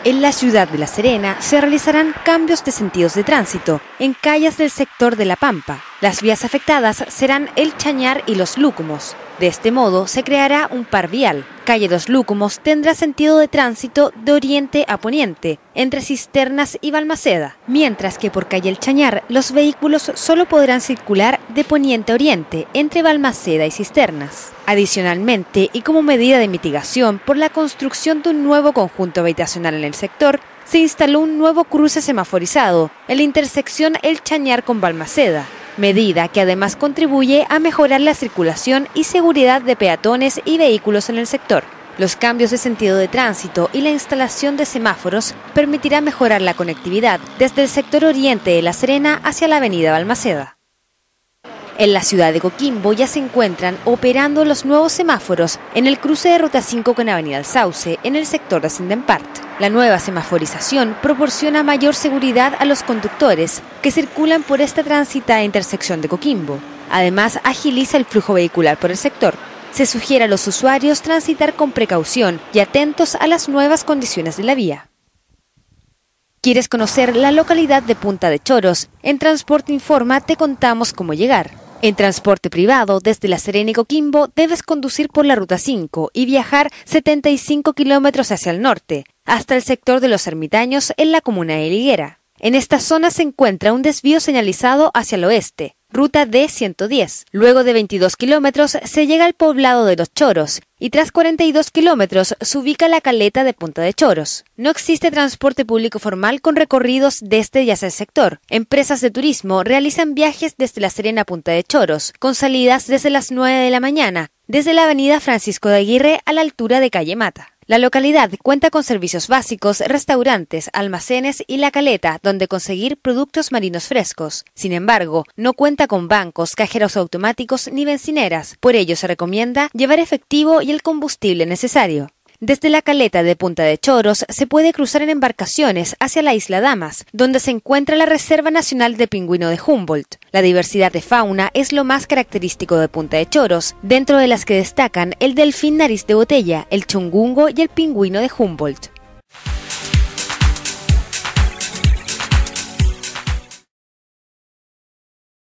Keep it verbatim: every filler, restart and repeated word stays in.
En la ciudad de La Serena se realizarán cambios de sentidos de tránsito en calles del sector de La Pampa. Las vías afectadas serán el Chañar y Los Lúcumos. De este modo se creará un par vial. Calle Los Lúcumos tendrá sentido de tránsito de oriente a poniente, entre Cisternas y Balmaceda, mientras que por calle El Chañar los vehículos solo podrán circular de poniente a oriente, entre Balmaceda y Cisternas. Adicionalmente, y como medida de mitigación por la construcción de un nuevo conjunto habitacional en el sector, se instaló un nuevo cruce semaforizado en la intersección El Chañar con Balmaceda, medida que además contribuye a mejorar la circulación y seguridad de peatones y vehículos en el sector. Los cambios de sentido de tránsito y la instalación de semáforos permitirá mejorar la conectividad desde el sector oriente de La Serena hacia la avenida Balmaceda. En la ciudad de Coquimbo ya se encuentran operando los nuevos semáforos en el cruce de Ruta cinco con Avenida El Sauce, en el sector de Sindempart. La nueva semaforización proporciona mayor seguridad a los conductores que circulan por esta transitada intersección de Coquimbo. Además, agiliza el flujo vehicular por el sector. Se sugiere a los usuarios transitar con precaución y atentos a las nuevas condiciones de la vía. ¿Quieres conocer la localidad de Punta de Choros? En Transporte Informa te contamos cómo llegar. En transporte privado, desde La Serena y Coquimbo, debes conducir por la Ruta cinco y viajar setenta y cinco kilómetros hacia el norte, hasta el sector de Los Ermitaños en la comuna de Higuera. En esta zona se encuentra un desvío señalizado hacia el oeste, Ruta D ciento diez. Luego de veintidós kilómetros se llega al poblado de Los Choros y tras cuarenta y dos kilómetros se ubica la caleta de Punta de Choros. No existe transporte público formal con recorridos desde y hacia el sector. Empresas de turismo realizan viajes desde La Serena a Punta de Choros, con salidas desde las nueve de la mañana, desde la avenida Francisco de Aguirre a la altura de calle Mata. La localidad cuenta con servicios básicos, restaurantes, almacenes y la caleta donde conseguir productos marinos frescos. Sin embargo, no cuenta con bancos, cajeros automáticos ni bencineras. Por ello se recomienda llevar efectivo y el combustible necesario. Desde la caleta de Punta de Choros se puede cruzar en embarcaciones hacia la isla Damas, donde se encuentra la Reserva Nacional de Pingüino de Humboldt. La diversidad de fauna es lo más característico de Punta de Choros, dentro de las que destacan el delfín nariz de botella, el chungungo y el pingüino de Humboldt.